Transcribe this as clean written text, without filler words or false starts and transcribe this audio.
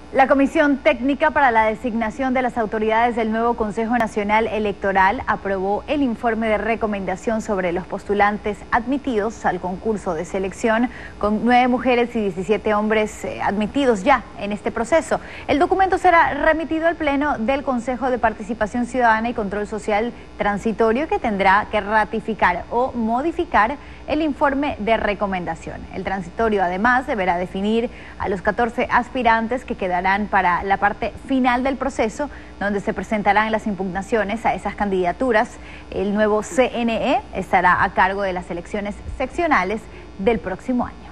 La Comisión Técnica para la Designación de las Autoridades del nuevo Consejo Nacional Electoral aprobó el informe de recomendación sobre los postulantes admitidos al concurso de selección, con 9 mujeres y 17 hombres admitidos ya en este proceso. El documento será remitido al Pleno del Consejo de Participación Ciudadana y Control Social Transitorio, que tendrá que ratificar o modificar el informe de recomendación. El transitorio además deberá definir a los 14 aspirantes que quedarán para la parte final del proceso, donde se presentarán las impugnaciones a esas candidaturas. El nuevo CNE estará a cargo de las elecciones seccionales del próximo año.